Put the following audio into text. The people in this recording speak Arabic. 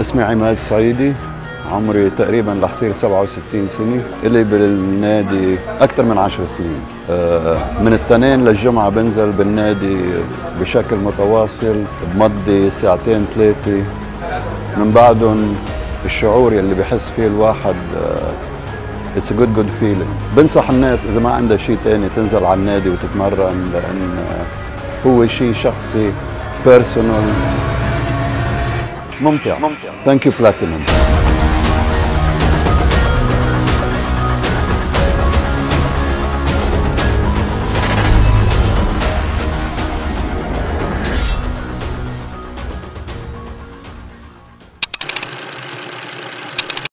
اسمي عماد صعيدي، عمري تقريبا رح يصير 67 سنة، إلي بالنادي أكثر من 10 سنين. من الاثنين للجمعة بنزل بالنادي بشكل متواصل، بمضي ساعتين ثلاثة. من بعدهم الشعور يلي بحس فيه الواحد it's a good feeling. بنصح الناس إذا ما عندها شيء ثاني تنزل على النادي وتتمرن، لأن هو شيء شخصي بيرسونال ممتع. Thank you Platinum.